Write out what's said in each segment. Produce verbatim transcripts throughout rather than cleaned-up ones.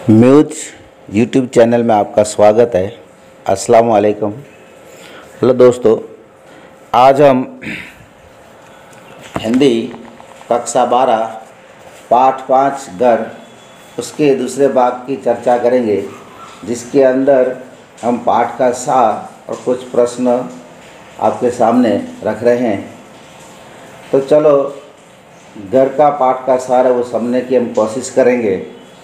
Muse YouTube channel में आपका स्वागत है। अस्सलाम वालेकुम। हेलो दोस्तों, आज हम हिंदी कक्षा बारह पाठ पाँच घर उसके दूसरे भाग की चर्चा करेंगे, जिसके अंदर हम पाठ का सार और कुछ प्रश्न आपके सामने रख रहे हैं। तो चलो घर का पाठ का सार है वो समझने की हम कोशिश करेंगे।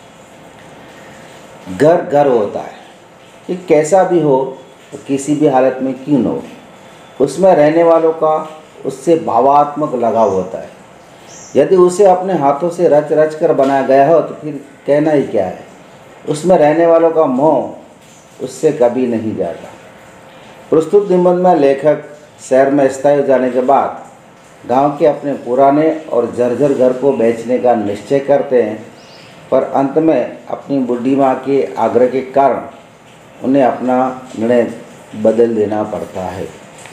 घर घर होता है कि कैसा भी हो तो किसी भी हालत में क्यों न हो, उसमें रहने वालों का उससे भावात्मक लगाव होता है। यदि उसे अपने हाथों से रच रच कर बनाया गया हो तो फिर कहना ही क्या है। उसमें रहने वालों का मोह उससे कभी नहीं जाता। प्रस्तुत निबंध में लेखक शहर में स्थायी हो जाने के बाद गांव के अपने पुराने और जर्जर घर को बेचने का निश्चय करते हैं, पर अंत में अपनी बुढ़ी माँ के आग्रह के कारण उन्हें अपना निर्णय बदल देना पड़ता है।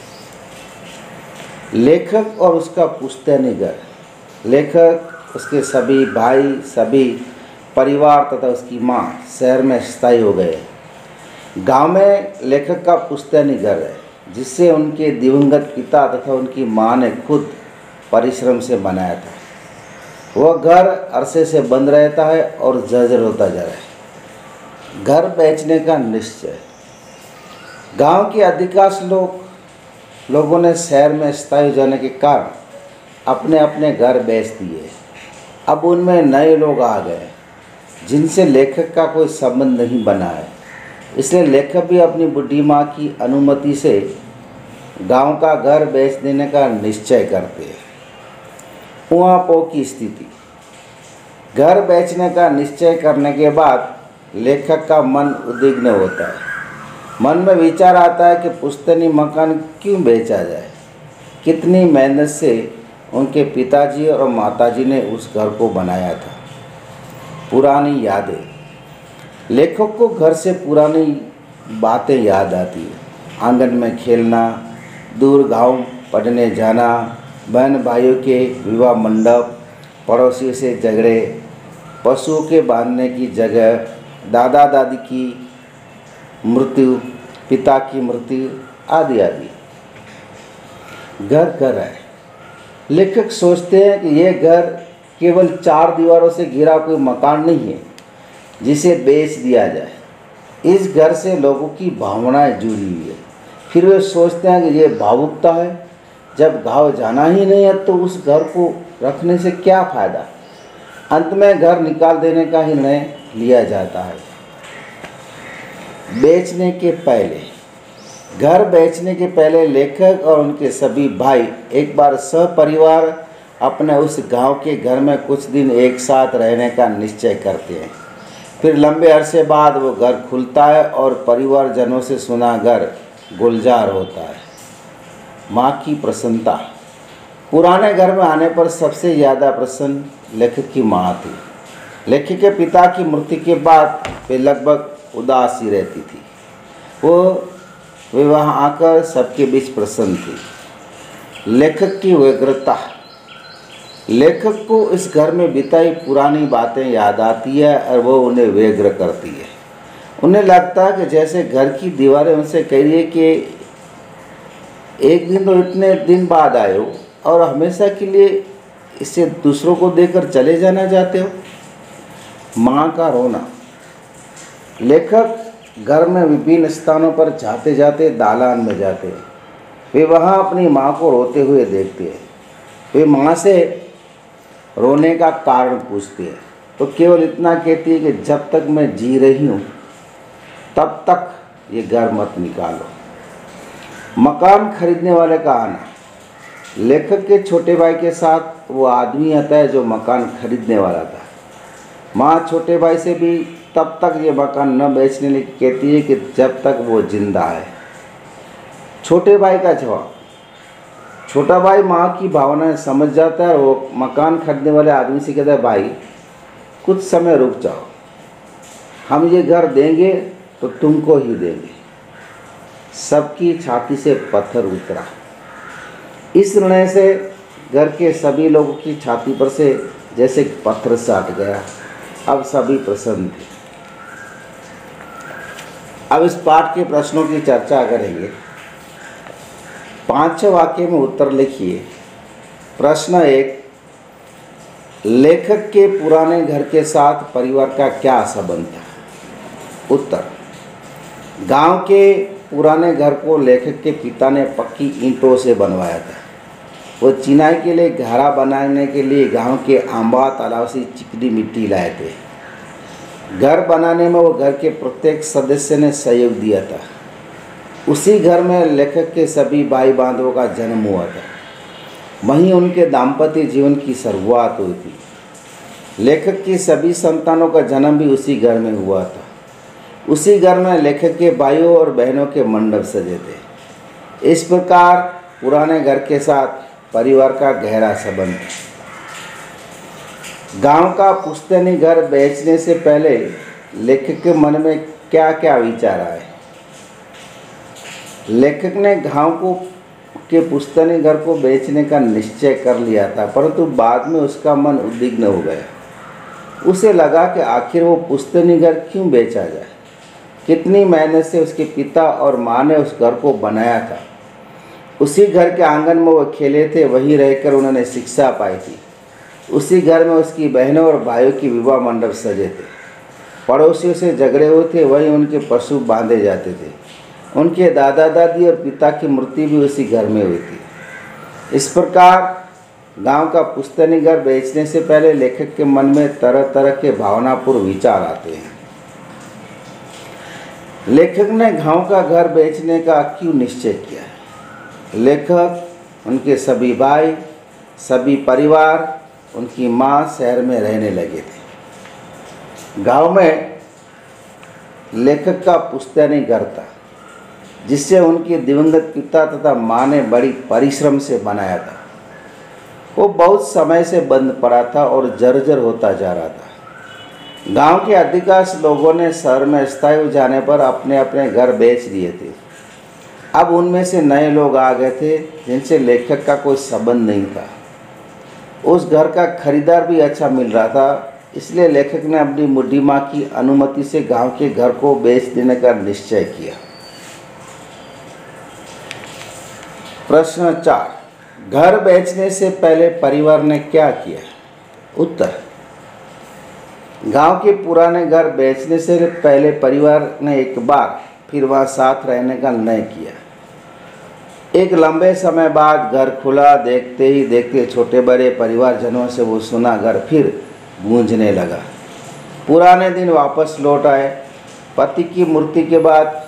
लेखक और उसका पुश्तैनी घर। लेखक, उसके सभी भाई, सभी परिवार तथा उसकी माँ शहर में स्थायी हो गए। गांव में लेखक का पुश्तैनी घर है, जिससे उनके दिवंगत पिता तथा उनकी माँ ने खुद परिश्रम से बनाया था। वह घर अरसे से बंद रहता है और जर्जर होता जा रहा है। घर बेचने का निश्चय। गांव के अधिकांश लोग लोगों ने शहर में स्थायी हो जाने के कारण अपने अपने घर बेच दिए। अब उनमें नए लोग आ गए जिनसे लेखक का कोई संबंध नहीं बना है, इसलिए लेखक भी अपनी बुढ़ी माँ की अनुमति से गांव का घर बेच देने का निश्चय करते हैं। ऊहापोह की स्थिति। घर बेचने का निश्चय करने के बाद लेखक का मन उद्विग्न होता है। मन में विचार आता है कि पुश्तैनी मकान क्यों बेचा जाए। कितनी मेहनत से उनके पिताजी और माताजी ने उस घर को बनाया था। पुरानी यादें। लेखक को घर से पुरानी बातें याद आती है। आंगन में खेलना, दूर गांव पढ़ने जाना, बहन भाइयों के विवाह मंडप, पड़ोसियों से झगड़े, पशुओं के बांधने की जगह, दादा दादी की मृत्यु, पिता की मृत्यु आदि आदि। घर घर है। लेखक सोचते हैं कि यह घर केवल चार दीवारों से घिरा कोई मकान नहीं है जिसे बेच दिया जाए। इस घर से लोगों की भावनाएं जुड़ी हुई है। फिर वे सोचते हैं कि यह भावुकता है। जब गाँव जाना ही नहीं है तो उस घर को रखने से क्या फ़ायदा। अंत में घर निकाल देने का ही निर्णय लिया जाता है। बेचने के पहले। घर बेचने के पहले लेखक और उनके सभी भाई एक बार सपरिवार अपने उस गांव के घर में कुछ दिन एक साथ रहने का निश्चय करते हैं। फिर लंबे अरसे बाद वो घर खुलता है और परिवारजनों से सुना घर गुलजार होता है। माँ की प्रसन्नता। पुराने घर में आने पर सबसे ज़्यादा प्रसन्न लेखक की माँ थी। लेखक के पिता की मृत्यु के बाद वे लगभग उदास ही रहती थी। वो वे वहाँ आकर सबके बीच प्रसन्न थी। लेखक की व्यग्रता। लेखक को इस घर में बिताई पुरानी बातें याद आती है और वो उन्हें व्यग्र करती है। उन्हें लगता है कि जैसे घर की दीवारें उनसे कह रही है कि एक दिन तो इतने दिन बाद आए हो और हमेशा के लिए इसे दूसरों को देकर चले जाना चाहते हो। माँ का रोना। लेखक घर में विभिन्न स्थानों पर जाते जाते दालान में जाते हैं। वे वहाँ अपनी माँ को रोते हुए देखते हैं। वे माँ से रोने का कारण पूछते हैं तो केवल इतना कहती है कि जब तक मैं जी रही हूँ तब तक ये घर मत निकालो। मकान खरीदने वाले का आना। लेखक के छोटे भाई के साथ वो आदमी आता है जो मकान खरीदने वाला था। माँ छोटे भाई से भी तब तक ये मकान न बेचने की कहती है कि जब तक वो जिंदा है। छोटे भाई का जवाब। छोटा भाई माँ की भावनाएं समझ जाता है और वो मकान खरीदने वाले आदमी से कहता है, भाई कुछ समय रुक जाओ, हम ये घर देंगे तो तुमको ही देंगे। सबकी छाती से पत्थर उतरा। इस निर्णय से घर के सभी लोगों की छाती पर से जैसे पत्थर साट गया। अब सभी प्रसन्न थे। अब इस पाठ के प्रश्नों की चर्चा करेंगे। पाँच छह वाक्य में उत्तर लिखिए। प्रश्न एक, लेखक के पुराने घर के साथ परिवार का क्या संबंध था? उत्तर, गांव के पुराने घर को लेखक के पिता ने पक्की ईंटों से बनवाया था। वो चिनाई के लिए घड़ा बनाने के लिए गांव के आंबा तालाब से चिकनी मिट्टी लाए थे। घर बनाने में वो घर के प्रत्येक सदस्य ने सहयोग दिया था। उसी घर में लेखक के सभी भाई बंधुओं का जन्म हुआ था। वहीं उनके दाम्पत्य जीवन की शुरुआत हुई थी। लेखक की सभी संतानों का जन्म भी उसी घर में हुआ था। उसी घर में लेखक के भाइयों और बहनों के मंडप सजे थे। इस प्रकार पुराने घर के साथ परिवार का गहरा संबंध है। गांव का पुश्तैनी घर बेचने से पहले लेखक के मन में क्या क्या विचार आए? लेखक ने गांव को के पुश्तैनी घर को बेचने का निश्चय कर लिया था, परंतु बाद में उसका मन उद्विग्न हो गया। उसे लगा कि आखिर वो पुश्तैनी घर क्यों बेचा जाए। कितनी मेहनत से उसके पिता और माँ ने उस घर को बनाया था। उसी घर के आंगन में वो खेले थे, वहीं रहकर उन्होंने शिक्षा पाई थी। उसी घर में उसकी बहनों और भाइयों की विवाह मंडप सजे थे। पड़ोसियों से झगड़े हुए थे, वहीं उनके पशु बांधे जाते थे। उनके दादा दादी और पिता की मृत्यु भी उसी घर में हुई थी। इस प्रकार गांव का पुश्तैनी घर बेचने से पहले लेखक के मन में तरह तरह के भावनापूर्ण विचार आते हैं। लेखक ने गांव का घर बेचने का क्यों निश्चय किया है? लेखक, उनके सभी भाई, सभी परिवार, उनकी माँ शहर में रहने लगे थे। गांव में लेखक का पुश्तैनी घर था, जिसे उनके दिवंगत पिता तथा माँ ने बड़ी परिश्रम से बनाया था। वो बहुत समय से बंद पड़ा था और जर्जर होता जा रहा था। गांव के अधिकांश लोगों ने शहर में स्थायी हो जाने पर अपने अपने घर बेच दिए थे। अब उनमें से नए लोग आ गए थे जिनसे लेखक का कोई संबंध नहीं था। उस घर का खरीदार भी अच्छा मिल रहा था, इसलिए लेखक ने अपनी बुढ़ी माँ की अनुमति से गांव के घर को बेच देने का निश्चय किया। प्रश्न चार, घर बेचने से पहले परिवार ने क्या किया? उत्तर, गांव के पुराने घर बेचने से पहले परिवार ने एक बार फिर वहाँ साथ रहने का निर्णय किया। एक लंबे समय बाद घर खुला। देखते ही देखते छोटे बड़े परिवारजनों से वो सुना घर फिर गूंजने लगा। पुराने दिन वापस लौट आए। पति की मृत्यु के बाद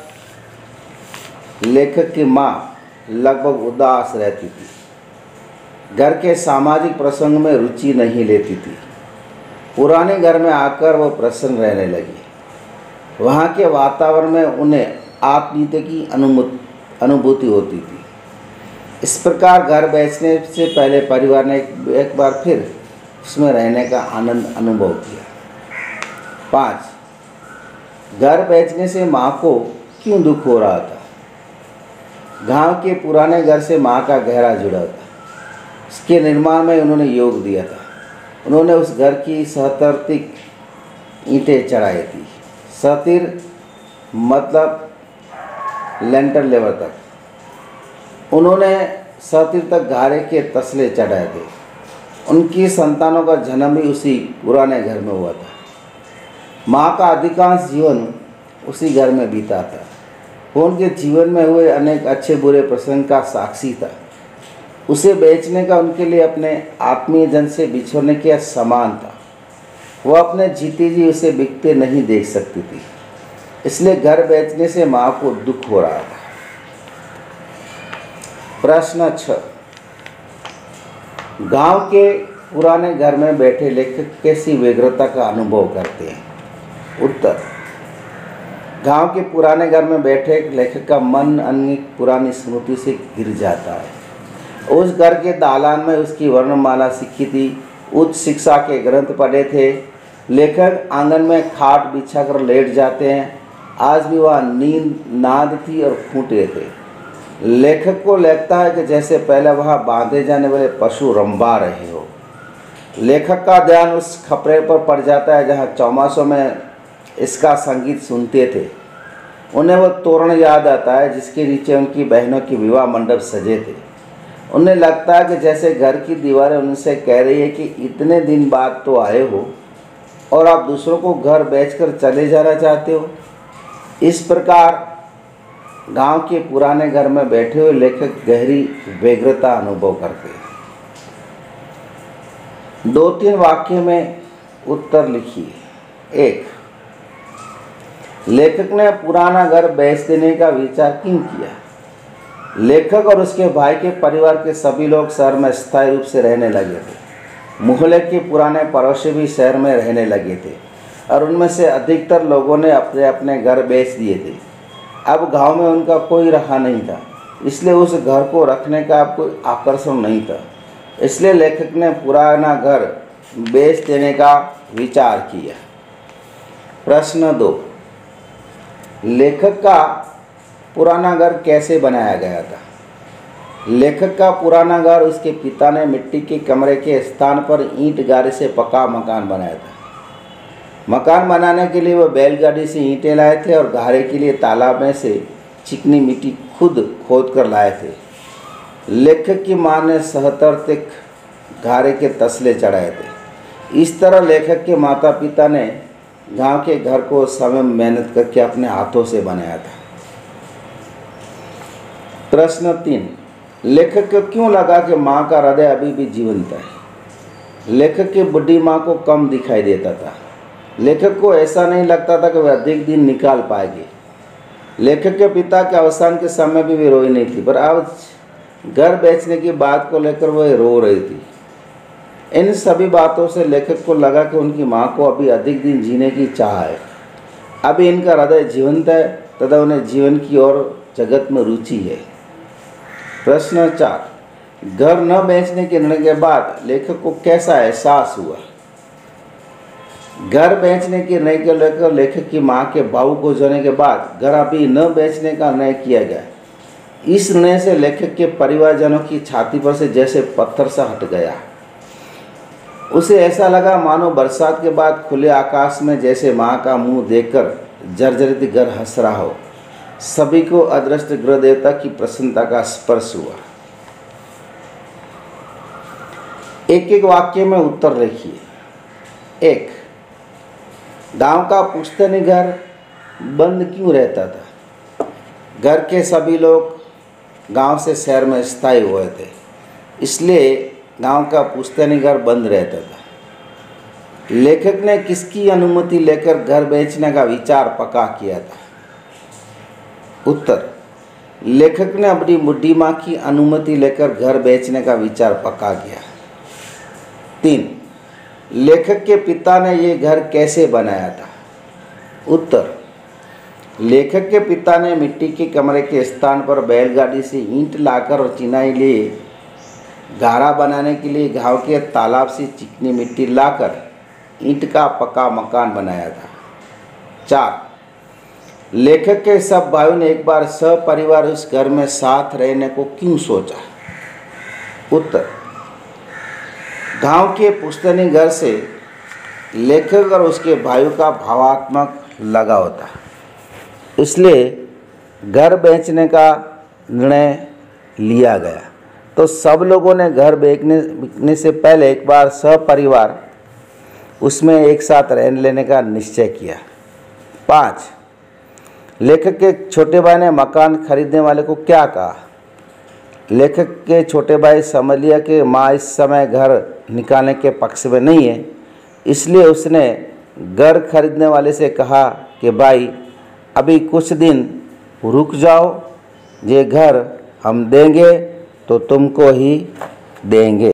लेखक की माँ लगभग उदास रहती थी। घर के सामाजिक प्रसंग में रुचि नहीं लेती थी। पुराने घर में आकर वो प्रसन्न रहने लगी। वहाँ के वातावरण में उन्हें आत्मीयता की अनुभूति होती थी। इस प्रकार घर बेचने से पहले परिवार ने एक बार फिर उसमें रहने का आनंद अनुभव किया। पाँच, घर बेचने से माँ को क्यों दुख हो रहा था? गांव के पुराने घर से माँ का गहरा जुड़ाव था। इसके निर्माण में उन्होंने योग दिया था। उन्होंने उस घर की सहतर्तिक ईंटें चढ़ाई थी। सतिर मतलब लेंटर लेवल तक उन्होंने सतिर तक घारे के तसले चढ़ाए थे। उनकी संतानों का जन्म भी उसी पुराने घर में हुआ था। माँ का अधिकांश जीवन उसी घर में बीता था। वो उनके जीवन में हुए अनेक अच्छे बुरे प्रसंग का साक्षी था। उसे बेचने का उनके लिए अपने आत्मीय जन से बिछोड़ने के समान था। वो अपने जीते जी उसे बिकते नहीं देख सकती थी, इसलिए घर बेचने से माँ को दुख हो रहा था। प्रश्न छः, गांव के पुराने घर में बैठे लेखक कैसी व्यग्रता का अनुभव करते हैं? उत्तर, गांव के पुराने घर में बैठे लेखक का मन अन्य पुरानी स्मृति से गिर जाता है। उस घर के दालान में उसकी वर्णमाला सीखी थी, उच्च शिक्षा के ग्रंथ पढ़े थे। लेखक आंगन में खाट बिछाकर लेट जाते हैं। आज भी वह नींद नाद थी और खूंटे थे। लेखक को लगता है कि जैसे पहले वहाँ बांधे जाने वाले पशु रंभा रहे हो। लेखक का ध्यान उस खपरे पर पड़ जाता है जहाँ चौमासों में इसका संगीत सुनते थे। उन्हें वो तोरण याद आता है जिसके नीचे उनकी बहनों की विवाह मंडप सजे थे। उन्हें लगता है कि जैसे घर की दीवारें उनसे कह रही है कि इतने दिन बाद तो आए हो और आप दूसरों को घर बेचकर चले जाना चाहते हो। इस प्रकार गांव के पुराने घर में बैठे हुए लेखक गहरी व्यग्रता अनुभव करते हैं। दो तीन वाक्य में उत्तर लिखिए। एक, लेखक ने पुराना घर बेच देने का विचार क्यों किया? लेखक और उसके भाई के परिवार के सभी लोग शहर में स्थायी रूप से रहने लगे थे। मोहल्ले के पुराने पड़ोसी भी शहर में रहने लगे थे और उनमें से अधिकतर लोगों ने अपने अपने घर बेच दिए थे। अब गांव में उनका कोई रहा नहीं था, इसलिए उस घर को रखने का अब कोई आकर्षण नहीं था। इसलिए लेखक ने पुराना घर बेच देने का विचार किया। प्रश्न दो, लेखक का पुराना घर कैसे बनाया गया था? लेखक का पुराना घर उसके पिता ने मिट्टी के कमरे के स्थान पर ईंट गारे से पका मकान बनाया था। मकान बनाने के लिए वह बैलगाड़ी से ईंटें लाए थे और गारे के लिए तालाब में से चिकनी मिट्टी खुद खोद कर लाए थे। लेखक की मां ने सत्तर तक गारे के तसले चढ़ाए थे। इस तरह लेखक के माता पिता ने गांव के घर को समय मेहनत करके अपने हाथों से बनाया था। प्रश्न तीन, लेखक को क्यों लगा कि मां का हृदय अभी भी जीवंत है? लेखक की बुढ़ी मां को कम दिखाई देता था। लेखक को ऐसा नहीं लगता था कि वह अधिक दिन निकाल पाएगी। लेखक के पिता के अवसान के समय भी वे रोई नहीं थी, पर अब घर बेचने की बात को लेकर वह रो रही थी। इन सभी बातों से लेखक को लगा कि उनकी मां को अभी अधिक दिन जीने की चाह है। अभी इनका हृदय जीवंत है तथा उन्हें जीवन की ओर जगत में रुचि है। प्रश्न चार, घर न बेचने के निर्णय के बाद लेखक को कैसा एहसास हुआ? घर बेचने के निर्णय को लेकर लेखक की मां के भावुक हो जाने के बाद घर अभी न बेचने का निर्णय किया गया। इस निर्णय से लेखक के परिवारजनों की छाती पर से जैसे पत्थर सा हट गया। उसे ऐसा लगा मानो बरसात के बाद खुले आकाश में जैसे मां का मुंह देखकर जर्जरित घर हंस रहा हो। सभी को अदृष्ट ग्रह देवता की प्रसन्नता का स्पर्श हुआ। एक एक वाक्य में उत्तर लिखिए। एक, गांव का पुश्तैनी घर बंद क्यों रहता था? घर के सभी लोग गांव से शहर में स्थायी हुए थे, इसलिए गांव का पुश्तैनी घर बंद रहता था। लेखक ने किसकी अनुमति लेकर घर बेचने का विचार पक्का किया था? उत्तर, लेखक ने अपनी बुढ़ी मां की अनुमति लेकर घर बेचने का विचार पक्का किया। तीन, लेखक के पिता ने ये घर कैसे बनाया था? उत्तर, लेखक के पिता ने मिट्टी के कमरे के स्थान पर बैलगाड़ी से ईंट लाकर और चिनाई लिए गारा बनाने के लिए गांव के तालाब से चिकनी मिट्टी लाकर ईंट का पक्का मकान बनाया था। चार, लेखक के सब भाइयों ने एक बार सपरिवार उस घर में साथ रहने को क्यों सोचा? उत्तर, गांव के पुश्तैनी घर से लेखक और उसके भाइयों का भावात्मक लगाव था, इसलिए घर बेचने का निर्णय लिया गया। तो सब लोगों ने घर बेचने बिकने से पहले एक बार सपरिवार उसमें एक साथ रह लेने का निश्चय किया। पाँच, लेखक के छोटे भाई ने मकान खरीदने वाले को क्या कहा? लेखक के छोटे भाई समझ लिया कि माँ इस समय घर निकालने के पक्ष में नहीं है, इसलिए उसने घर खरीदने वाले से कहा कि भाई अभी कुछ दिन रुक जाओ, ये घर हम देंगे तो तुमको ही देंगे।